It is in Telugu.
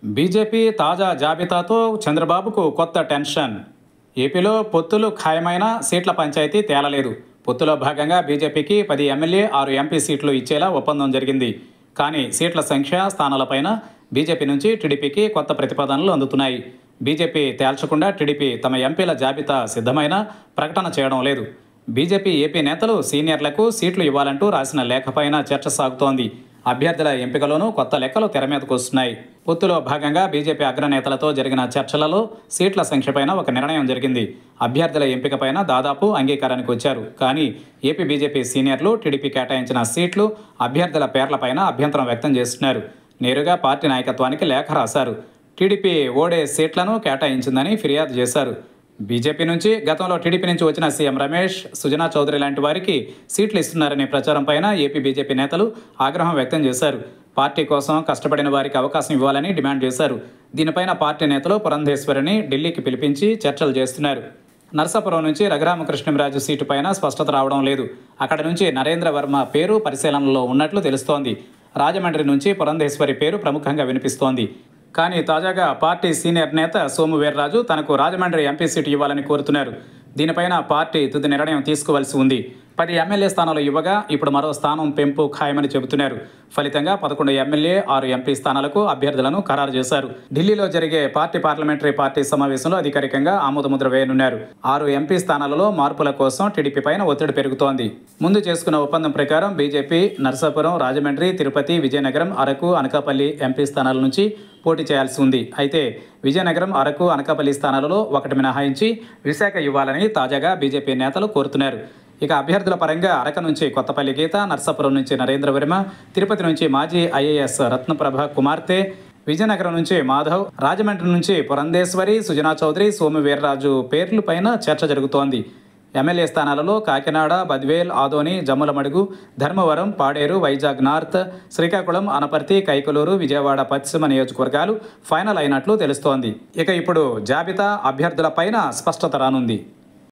బీజేపీ తాజా జాబితాతో చంద్రబాబుకు కొత్త టెన్షన్. ఏపీలో పొత్తులు ఖాయమైన సీట్ల పంచాయతీ తేలలేదు. పొత్తులో భాగంగా బీజేపీకి 10 ఎమ్మెల్యే 6 ఎంపీ సీట్లు ఇచ్చేలా ఒప్పందం జరిగింది. కానీ సీట్ల సంఖ్య, స్థానాలపైన బీజేపీ నుంచి టీడీపీకి కొత్త ప్రతిపాదనలు అందుతున్నాయి. బీజేపీ తేల్చకుండా టీడీపీ తమ ఎంపీల జాబితా సిద్ధమైన ప్రకటన చేయడం లేదు. బీజేపీ ఏపీ నేతలు సీనియర్లకు సీట్లు ఇవ్వాలంటూ రాసిన లేఖపైన చర్చ సాగుతోంది. అభ్యర్థుల ఎంపికలోనూ కొత్త లెక్కలు తెర మీదకు వస్తున్నాయి. పొత్తులో భాగంగా బీజేపీ అగ్రనేతలతో జరిగిన చర్చలలో సీట్ల సంఖ్యపైన ఒక నిర్ణయం జరిగింది. అభ్యర్థుల ఎంపికపైన దాదాపు అంగీకారానికి వచ్చారు. కానీ ఏపీ బీజేపీ సీనియర్లు టీడీపీ కేటాయించిన సీట్లు, అభ్యర్థుల పేర్లపైన అభ్యంతరం వ్యక్తం చేస్తున్నారు. నేరుగా పార్టీ నాయకత్వానికి లేఖ రాశారు. టీడీపీ ఓడే సీట్లను కేటాయించిందని ఫిర్యాదు చేశారు. బీజేపీ నుంచి గతంలో టీడీపీ నుంచి వచ్చిన సీఎం రమేష్, సుజనా చౌదరి లాంటి వారికి సీట్లు ఇస్తున్నారనే ప్రచారంపైన ఏపీ బీజేపీ నేతలు ఆగ్రహం వ్యక్తం చేశారు. పార్టీ కోసం కష్టపడిన వారికి అవకాశం ఇవ్వాలని డిమాండ్ చేశారు. దీనిపైన పార్టీ నేతలు పురంధేశ్వరిని ఢిల్లీకి పిలిపించి చర్చలు చేస్తున్నారు. నరసాపురం నుంచి రఘురామకృష్ణంరాజు సీటు పైన స్పష్టత రావడం లేదు. అక్కడి నుంచి నరేంద్ర వర్మ పేరు పరిశీలనలో ఉన్నట్లు తెలుస్తోంది. రాజమండ్రి నుంచి పురంధేశ్వరి పేరు ప్రముఖంగా వినిపిస్తోంది. కానీ తాజాగా పార్టీ సీనియర్ నేత సోము వీర్రాజు తనకు రాజమండ్రి ఎంపీ సీటు ఇవ్వాలని కోరుతున్నారు. దీనిపైన పార్టీ తుది నిర్ణయం తీసుకోవాల్సి ఉంది. 10 ఎమ్మెల్యే స్థానాలు ఇవ్వగా ఇప్పుడు మరో స్థానం పెంపు ఖాయమని చెబుతున్నారు. ఫలితంగా 11 ఎమ్మెల్యే 6 ఎంపీ స్థానాలకు అభ్యర్థులను ఖరారు చేశారు. ఢిల్లీలో జరిగే పార్లమెంటరీ పార్టీ సమావేశంలో అధికారికంగా ఆమోదముద్ర వేయనున్నారు. 6 ఎంపీ స్థానాలలో మార్పుల కోసం టీడీపీ పైన ఒత్తిడి పెరుగుతోంది. ముందు చేసుకున్న ఒప్పందం ప్రకారం బీజేపీ నరసాపురం, రాజమండ్రి, తిరుపతి, విజయనగరం, అరకు, అనకాపల్లి ఎంపీ స్థానాల నుంచి పోటీ చేయాల్సి ఉంది. అయితే విజయనగరం, అరకు, అనకాపల్లి స్థానాలలో ఒకటి మినహాయించి విశాఖ ఇవ్వాలని తాజాగా బీజేపీ నేతలు కోరుతున్నారు. ఇక అభ్యర్థుల పరంగా అరకు నుంచి కొత్తపల్లి గీత, నర్సాపురం నుంచి నరేంద్ర వర్మ, తిరుపతి నుంచి మాజీ ఐఏఎస్ రత్నప్రభ కుమార్తె, విజయనగరం నుంచి మాధవ్, రాజమండ్రి నుంచి పురంధేశ్వరి, సుజనా చౌదరి, సోము వీర్రాజు పేర్లు పైన చర్చ జరుగుతోంది. ఎమ్మెల్యే స్థానాలలో కాకినాడ, బద్వేల్, ఆదోని, జమ్ములమడుగు, ధర్మవరం, పాడేరు, వైజాగ్ నార్త్, శ్రీకాకుళం, అనపర్తి, కైకలూరు, విజయవాడ పశ్చిమ నియోజకవర్గాలు ఫైనల్ అయినట్లు తెలుస్తోంది. ఇక ఇప్పుడు జాబితా, అభ్యర్థుల పైన స్పష్టత రానుంది.